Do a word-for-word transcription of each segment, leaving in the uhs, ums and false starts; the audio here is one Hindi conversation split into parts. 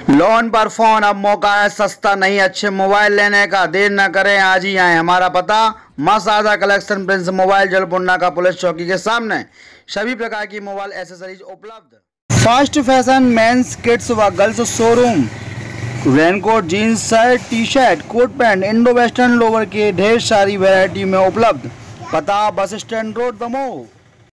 लोन पर फोन अब मौका है सस्ता नहीं अच्छे मोबाइल लेने का। देर न करें, आज ही आए। हमारा पता मसादा कलेक्शन, प्रिंस मोबाइल, जलपुन्ना का पुलिस चौकी के सामने। सभी प्रकार की मोबाइल एसेसरीज उपलब्ध। फास्ट फैशन मेंस, किड्स व girls showroom. Raincoat, jeans, shirt, T shirt, coat pant, Indo western lower के ढेर सारी वैरायटी में उपलब्ध। पता bus stand road, Damoh.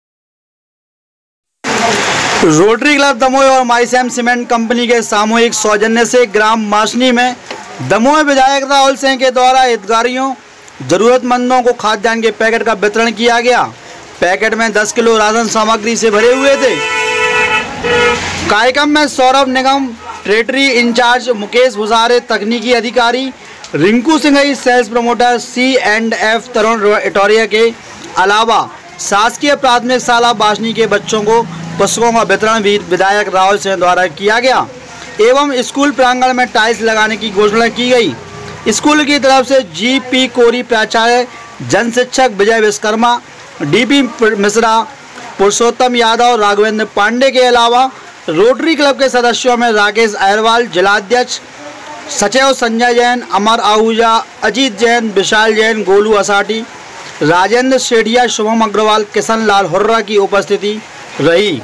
Rotary Club Damoh और माइसैम सीमेंट कंपनी के सामूहिक सौजन्य से ग्राम मासनी में दमोह विधायक राहुल सिंह के द्वारा हितग्राहियों जरूरतमंदों को खाद्यान्न के पैकेट का वितरण किया गया। पैकेट में दस किलो राशन सामग्री से भरे हुए थे। कार्यक्रम में सौरभ निगम, ट्रेटरी इंचार्ज मुकेश भुसारे, तकनीकी अधिकारी Rinku Singh, sales promoter C and F Tarun Itoria के अलावा शासकीय प्राथमिक शाला बासनी के बच्चों को पुस्तकों का वितरण भी विधायक राहुल सिंह द्वारा किया गया एवं स्कूल प्रांगण में टाइल्स लगाने की घोषणा की गई। स्कूल की तरफ से जी पी कोरी प्राचार्य, जन शिक्षक विजय विश्वकर्मा, डी पी मिश्रा, पुरुषोत्तम यादव, राघवेंद्र पांडे के अलावा रोटरी क्लब के सदस्यों में राकेश अहरवाल, जिलाध्यक्ष सचिव संजय जैन, अमर आहूजा, अजीत जैन, विशाल जैन, गोलू असाटी, राजेंद्र सेठिया, शुभम अग्रवाल, किशन लाल हुर्रा की उपस्थिति रही।